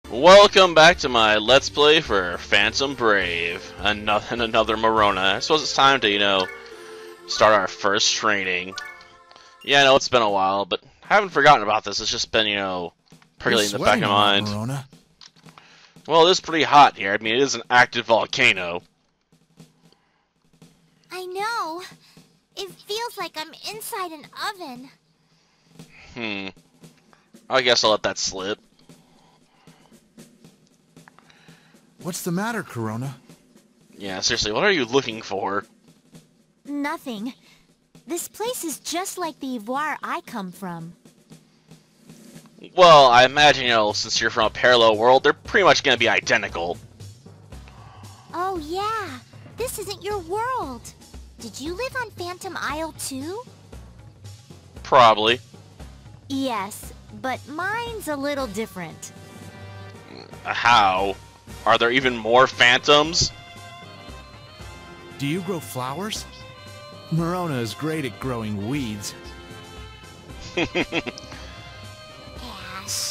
Welcome back to my Let's Play for Phantom Brave. Another Morona. I suppose it's time to, start our first training. Yeah, I know it's been a while, but I haven't forgotten about this. It's just been, percolating in the back of my mind. Morona. Well, it is pretty hot here. I mean, it is an active volcano. I know. It feels like I'm inside an oven. I guess I'll let that slip. What's the matter, Corona? Yeah, seriously, what are you looking for? Nothing. This place is just like the Ivoire I come from. Well, I imagine, since you're from a parallel world, they're pretty much gonna be identical. Oh yeah, this isn't your world. Did you live on Phantom Isle too? Probably. Yes, but mine's a little different. How? Are there even more phantoms? Do you grow flowers? Morona is great at growing weeds. Ash.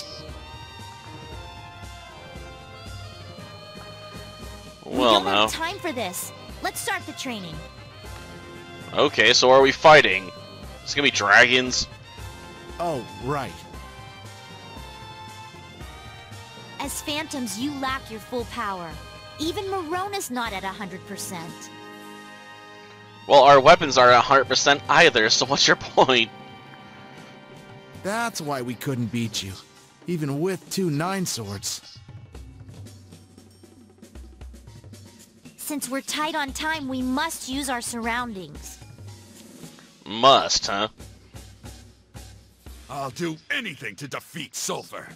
Well, we don't no. have time for this. Let's start the training. Okay, so are we fighting? It's gonna be dragons? Oh, right. As Phantoms, you lack your full power. Even Morona's not at 100%. Well, our weapons aren't 100% either, so what's your point? That's why we couldn't beat you, even with 2 9 swords. Since we're tight on time, we must use our surroundings. Must, huh? I'll do anything to defeat Sulfur.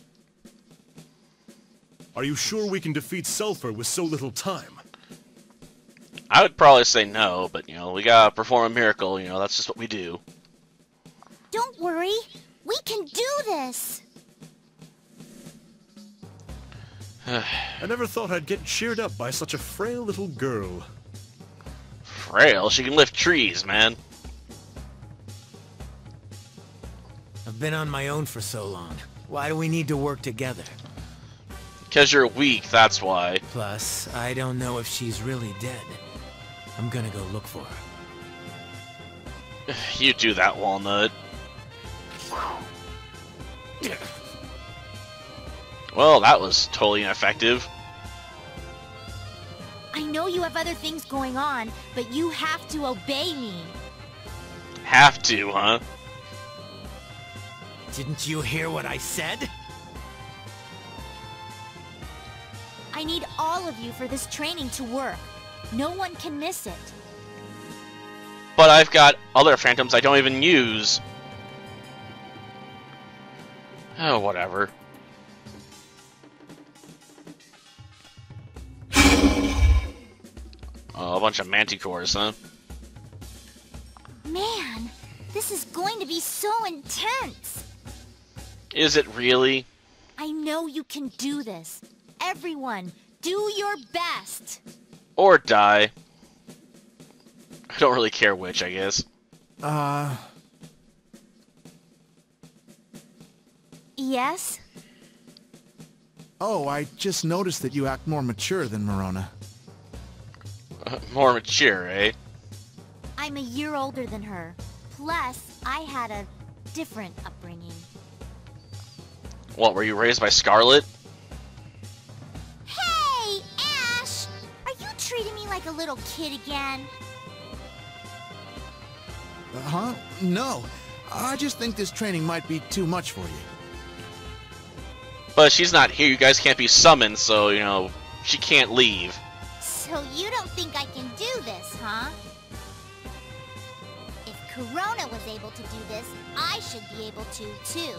Are you sure we can defeat Sulfur with so little time? I would probably say no, but, we gotta perform a miracle, that's just what we do. Don't worry, we can do this! I never thought I'd get cheered up by such a frail little girl. Frail? She can lift trees, man. I've been on my own for so long. Why do we need to work together? Because you're weak, that's why. Plus, I don't know if she's really dead. I'm gonna go look for her. You do that, Walnut. Well, that was totally ineffective. I know you have other things going on, but you have to obey me. Have to, huh? Didn't you hear what I said? I need all of you for this training to work. No one can miss it. But I've got other phantoms I don't even use. Oh, whatever. Oh, a bunch of manticores, huh? Man, this is going to be so intense. Is it really? I know you can do this. Everyone, do your best. Or die. I don't really care which, I guess. Yes? Oh, I just noticed that you act more mature than Morona. More mature, eh? I'm a year older than her. Plus, I had a different upbringing. What, were you raised by Scarlet? Hey, Ash! Are you treating me like a little kid again? Huh? No. I just think this training might be too much for you. But she's not here, you guys can't be summoned, so, she can't leave. So you don't think I can do this, huh? If Corona was able to do this, I should be able to, too.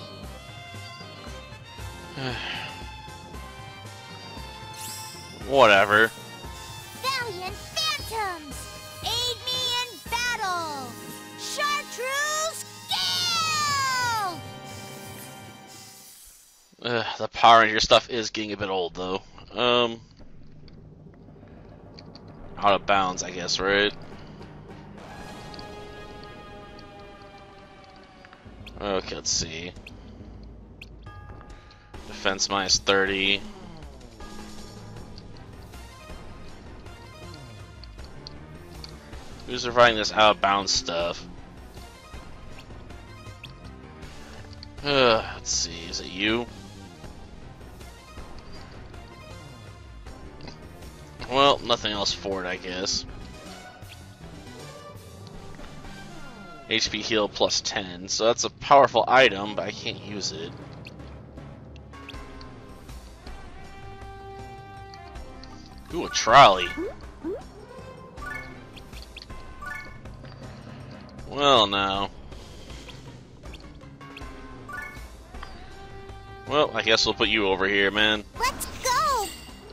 Whatever. Valiant Phantoms! Aid me in battle! Chartreuse Gale! The Power Ranger stuff is getting a bit old, though. Out of bounds, I guess, right? Okay, let's see. Defense minus 30. Who's providing this out of bounds stuff? Let's see, is it you? Well, nothing else for it, I guess. HP heal plus 10, so that's a powerful item, but I can't use it. Ooh, a trolley. Well, now. Well, I guess we'll put you over here, man. Let's go!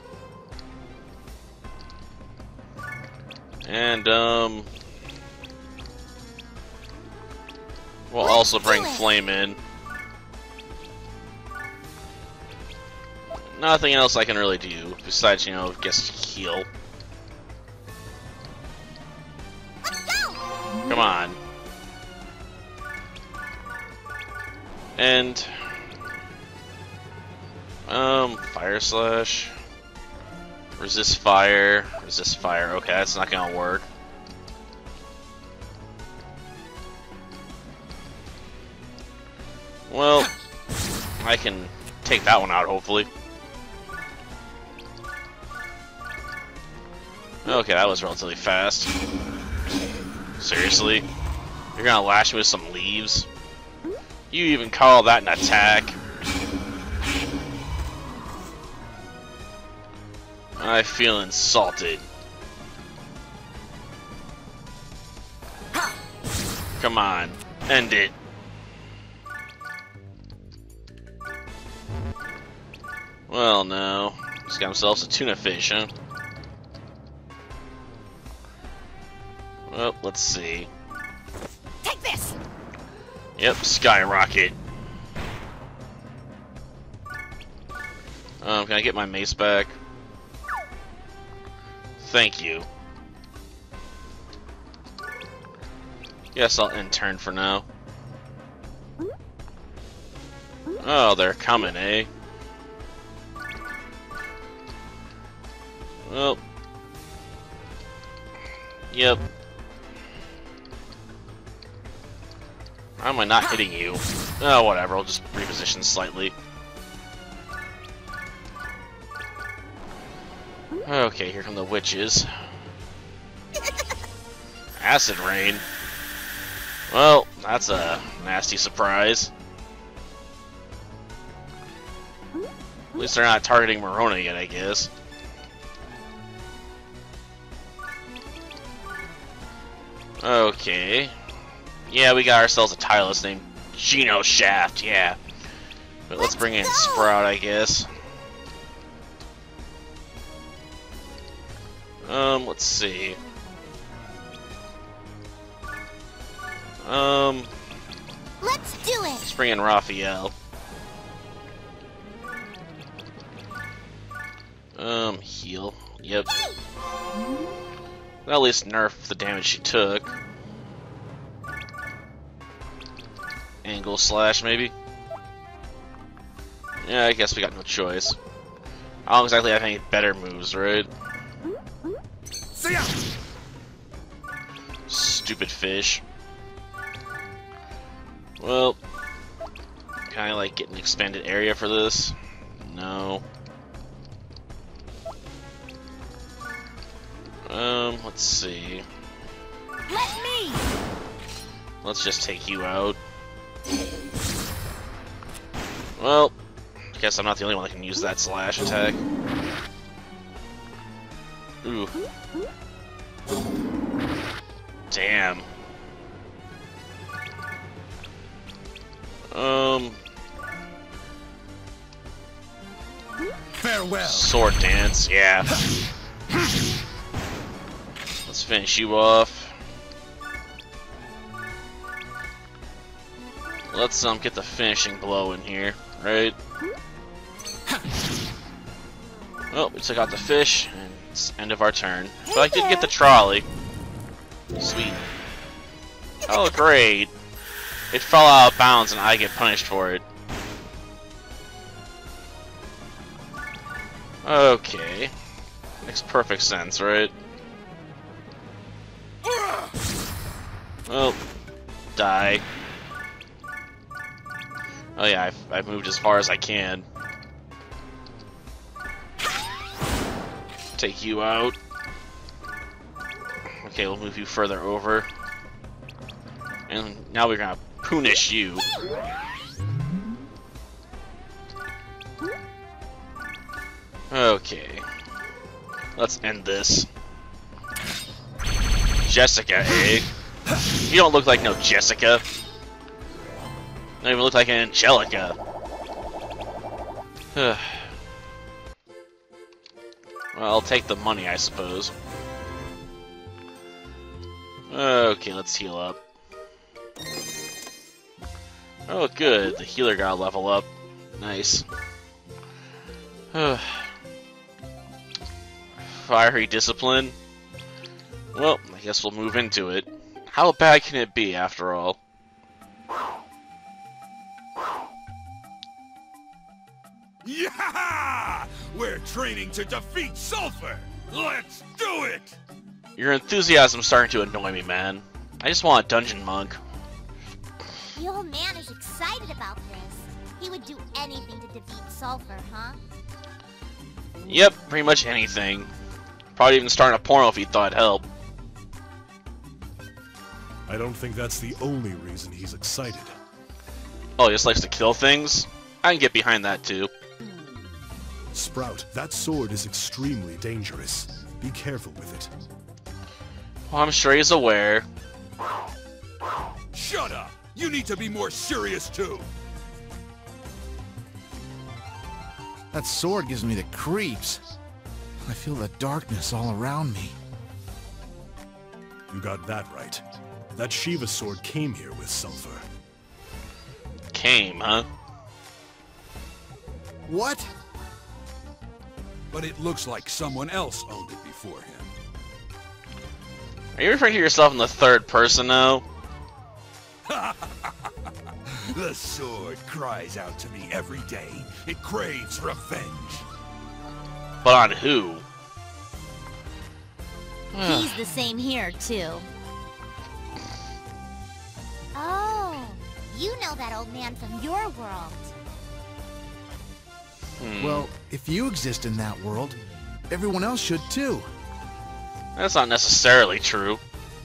And, we'll also bring Flame in. Nothing else I can really do, besides, you know, just heal. Let's go! Come on. And Fire Slash. Resist fire. Resist fire. Okay, that's not gonna work. Well, I can take that one out, hopefully. Okay, that was relatively fast. Seriously? You're gonna lash me with some leaves? You even call that an attack? I feel insulted. Come on, end it. Well, no. He's got himself a tuna fish, huh? Well, let's see. Take this! Yep, skyrocket. Can I get my mace back? Thank you. Guess I'll intern for now. Oh, they're coming, eh? Well. Yep. How am I not hitting you? Oh, whatever, I'll just reposition slightly. Okay, here come the witches. Acid rain. Well, that's a nasty surprise. At least they're not targeting Morona yet, I guess. Okay. Yeah, we got ourselves a Tylus named Geno Shaft, yeah. But let's bring in Sprout, I guess. Let's see. Let's do it! Let's bring in Raphael. Heal. Yep. At least nerf the damage she took. Angle slash, maybe? Yeah, I guess we got no choice. I don't exactly have any better moves, right? See ya! Stupid fish. Well, can I like get an expanded area for this? No. Let's see. Let me! Let's just take you out. Well, I guess I'm not the only one that can use that slash attack. Ooh. Damn. Farewell. Sword dance, yeah. Let's finish you off. Let's get the finishing blow in here, right? Well, we took out the fish, and it's end of our turn. But I did get the trolley. Sweet. Oh, great. It fell out of bounds and I get punished for it. Okay. Makes perfect sense, right? Well, die. Oh yeah, I've moved as far as I can. Take you out. Okay, we'll move you further over. And now we're gonna punish you. Okay. Let's end this. Jessica, eh? You don't look like no Jessica. You don't even look like an Angelica. Well, I'll take the money, I suppose. Okay, let's heal up. Oh, good. The healer got a level up. Nice. Fiery discipline. Well, I guess we'll move into it. How bad can it be, after all? Yeah! We're training to defeat Sulfur! Let's do it! Your enthusiasm's starting to annoy me, man. I just want a dungeon monk. The old man is excited about this. He would do anything to defeat Sulfur, huh? Yep, pretty much anything. Probably even starting a porno if he thought it'd help. I don't think that's the only reason he's excited. Oh, he just likes to kill things? I can get behind that too. Sprout, that sword is extremely dangerous. Be careful with it. Well, I'm sure he's aware. Shut up! You need to be more serious too! That sword gives me the creeps. I feel the darkness all around me. You got that right. That Shiva sword came here with Sulfur. Came, huh? What? But it looks like someone else owned it before him. Are you referring to yourself in the third person now? The sword cries out to me every day. It craves revenge. But on who? He's the same here, too. Oh, you know that old man from your world. Well, if you exist in that world, everyone else should too. That's not necessarily true.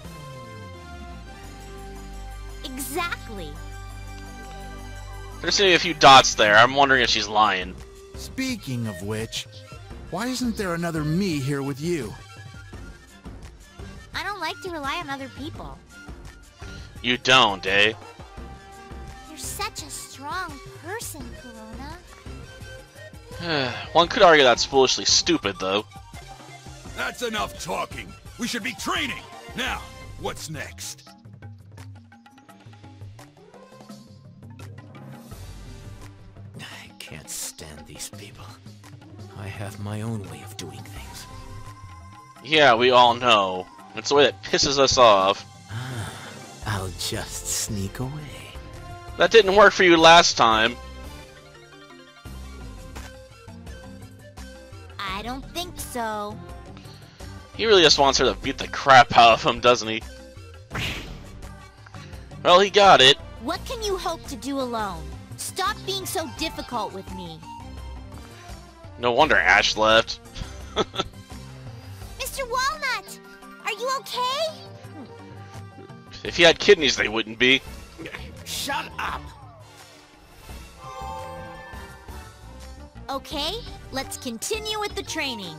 Exactly. There's only a few dots there. I'm wondering if she's lying. Speaking of which, why isn't there another me here with you? I don't like to rely on other people. You don't, eh? You're such a strong person, Corona. One could argue that's foolishly stupid, though. That's enough talking. We should be training. Now, what's next? I can't stand these people. I have my own way of doing things. Yeah, we all know. It's the way that pisses us off. I'll just sneak away. That didn't work for you last time. I don't think so. He really just wants her to beat the crap out of him, doesn't he? Well, he got it. What can you hope to do alone? Stop being so difficult with me. No wonder Ash left. Mr. Walnut! Are you okay? If he had kidneys, they wouldn't be. Shut up! Okay, let's continue with the training.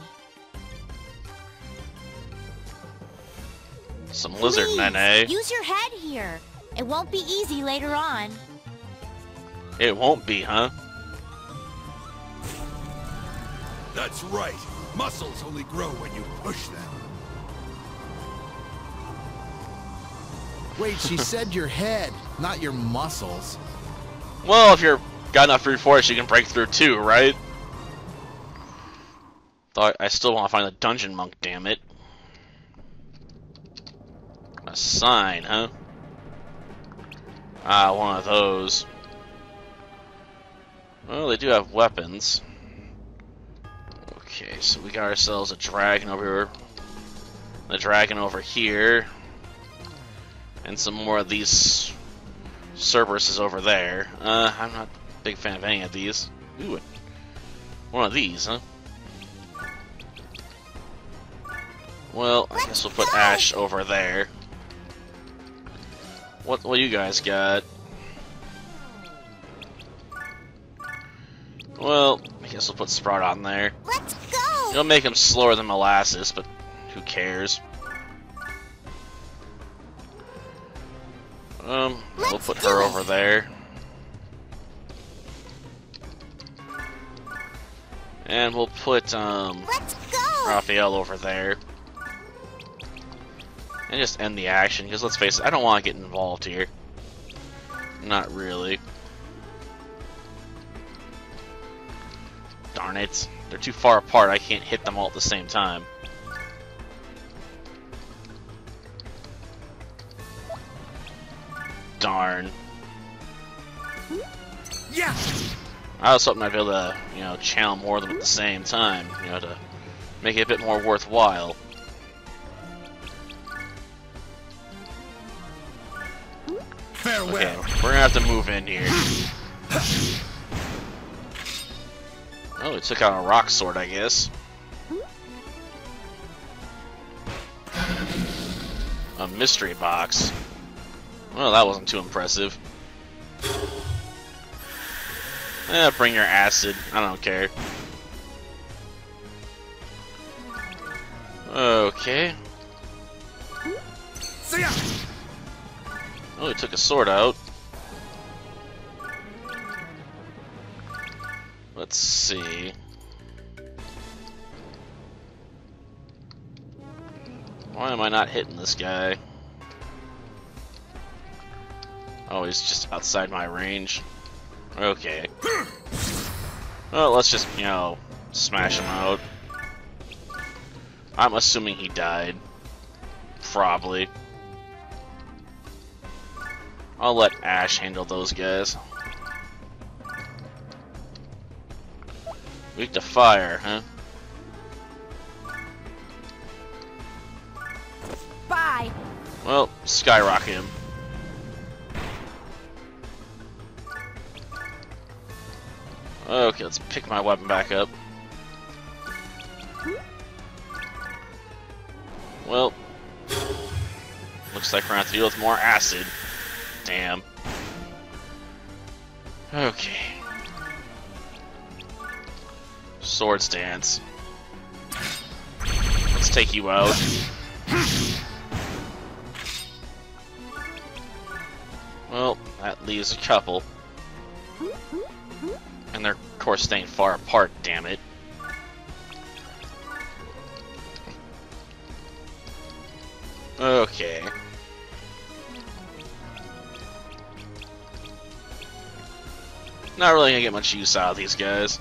Some lizard Please, men, eh? use your head here. It won't be easy later on. It won't be, huh? That's right. Muscles only grow when you push them. Wait, she said your head, not your muscles. Well, if you're got enough brute force, you can break through too, right? Though I still want to find the dungeon monk, damn it. A sign, huh? Ah, one of those. Well, they do have weapons. Okay, so we got ourselves a dragon over here. A dragon over here. And some more of these Cerberuses over there. I'm not a big fan of any of these. Ooh, one of these, huh? Well, I guess we'll put Ash over there. What you guys got? Well, I guess we'll put Sprout on there. Let's go! It'll make him slower than Molasses, but who cares? We'll put her over there. And we'll put, Let's go! Raphael over there. And just end the action, because let's face it, I don't want to get involved here. Not really. Darn it. They're too far apart, I can't hit them all at the same time. Darn. Yeah. I was hoping I'd be able to, you know, channel more of them at the same time, you know, to make it a bit more worthwhile. Farewell. Okay, we're gonna have to move in here. Oh, it took out a rock sword, I guess. A mystery box. Well, that wasn't too impressive. Bring your acid. I don't care. Okay. See ya. Oh, he took a sword out. Let's see. Why am I not hitting this guy? Oh, he's just outside my range. Okay. Well, let's just, you know, smash him out. I'm assuming he died. Probably. I'll let Ash handle those guys. Weak to fire, huh? Bye! Well, skyrocket him. Okay, let's pick my weapon back up. Well, looks like we're gonna have to deal with more acid. Damn. Okay. Sword stance. Let's take you out. Well, that leaves a couple. And they're, of course, staying far apart, damn it. Okay. Not really gonna get much use out of these guys.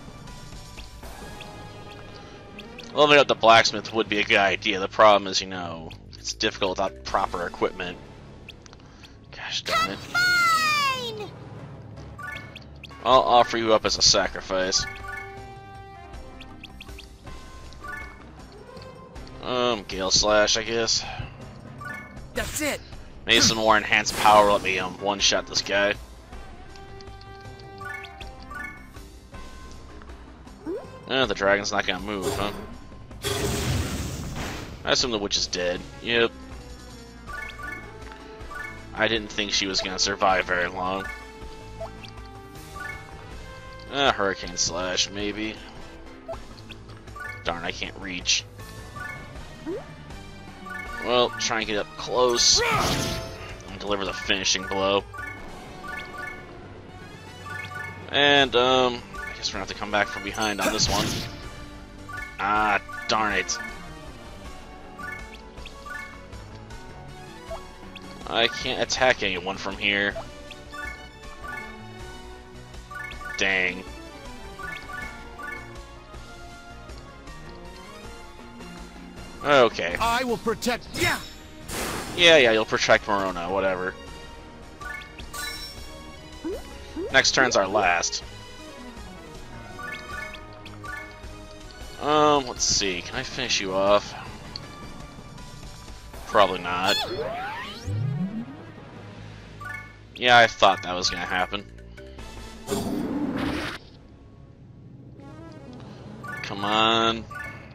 Leveling up the blacksmith would be a good idea. The problem is, you know, it's difficult without proper equipment. Gosh darn it. Fine! I'll offer you up as a sacrifice. Gale Slash, I guess. That's it. Maybe some more enhanced power let me one-shot this guy. The dragon's not gonna move, huh? I assume the witch is dead. Yep. I didn't think she was gonna survive very long. Hurricane Slash, maybe. Darn, I can't reach. Well, try and get up close and deliver the finishing blow. And, I guess we're gonna have to come back from behind on this one. Ah, darn it. I can't attack anyone from here. Dang. Okay. I will protect. Yeah. Yeah, you'll protect Morona, whatever. Next turn's our last. Let's see. Can I finish you off? Probably not. Yeah, I thought that was gonna happen. Come on.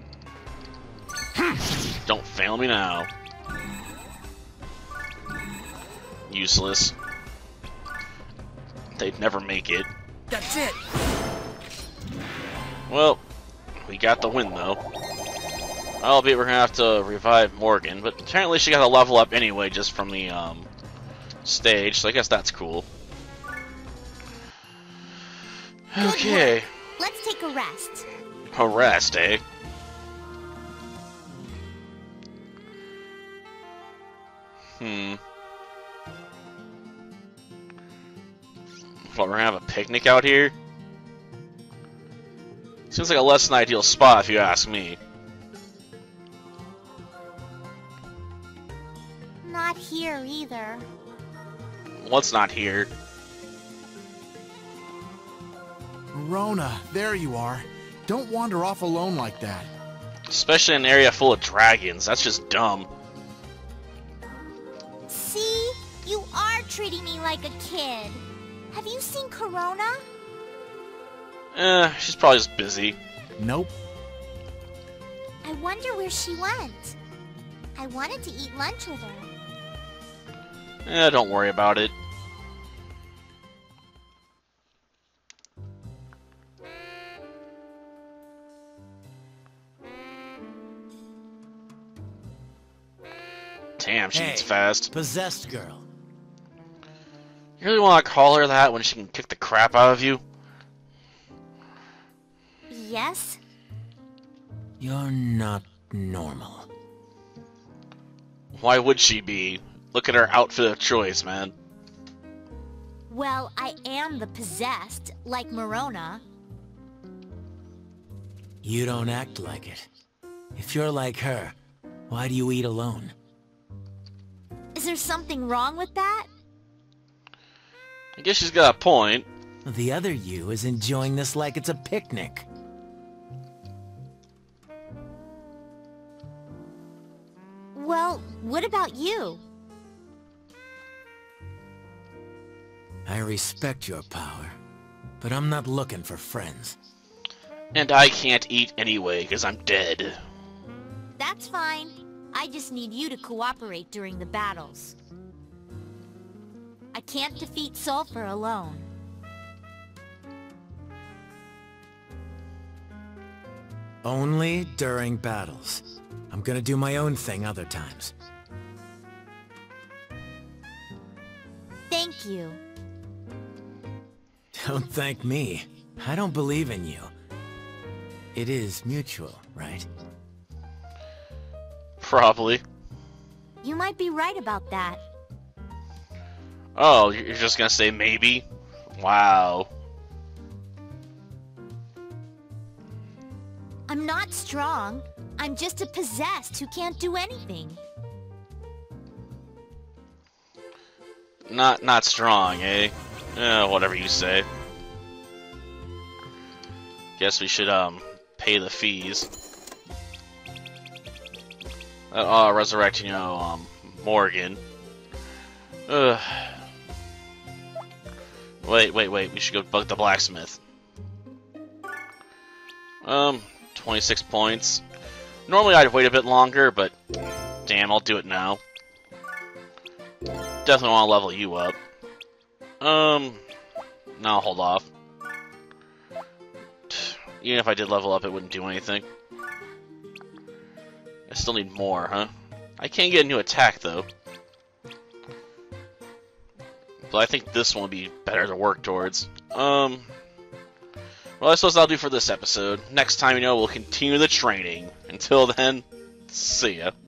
Don't fail me now. Useless. They'd never make it. That's it! Well, we got the win though. Albeit we're gonna have to revive Morgan, but apparently she got a level up anyway just from the stage, so I guess that's cool. Okay. Let's take a rest. A rest, eh? What, we're gonna have a picnic out here? Seems like a less than ideal spot if you ask me. Not here either. What's not here? Marona, there you are. Don't wander off alone like that. Especially in an area full of dragons. That's just dumb. See? You are treating me like a kid. Have you seen Corona? She's probably just busy. Nope. I wonder where she went. I wanted to eat lunch with her. Don't worry about it. Damn, she eats fast. Possessed girl. You really want to call her that when she can kick the crap out of you? Yes? You're not normal. Why would she be? Look at her outfit of choice, man. Well, I am the possessed, like Marona. You don't act like it. If you're like her, why do you eat alone? Is there something wrong with that? I guess she's got a point. The other you is enjoying this like it's a picnic. Well, what about you? I respect your power, but I'm not looking for friends. And I can't eat anyway, because I'm dead. That's fine. I just need you to cooperate during the battles. I can't defeat Sulfur alone. Only during battles. I'm gonna do my own thing other times. Thank you. Don't thank me. I don't believe in you. It is mutual, right? Probably. You might be right about that. Oh, you're just gonna say maybe? Wow. I'm not strong. I'm just a possessed who can't do anything. Not strong, eh? Whatever you say. Guess we should, pay the fees. Resurrect, Morgan. Ugh. Wait, we should go bug the blacksmith. 26 points. Normally I'd wait a bit longer, but damn, I'll do it now. Definitely want to level you up. No, I'll hold off. Even if I did level up, it wouldn't do anything. I still need more, huh? I can't get a new attack, though. But I think this one would be better to work towards. Well, I suppose that'll do for this episode. Next time, we'll continue the training. Until then, see ya.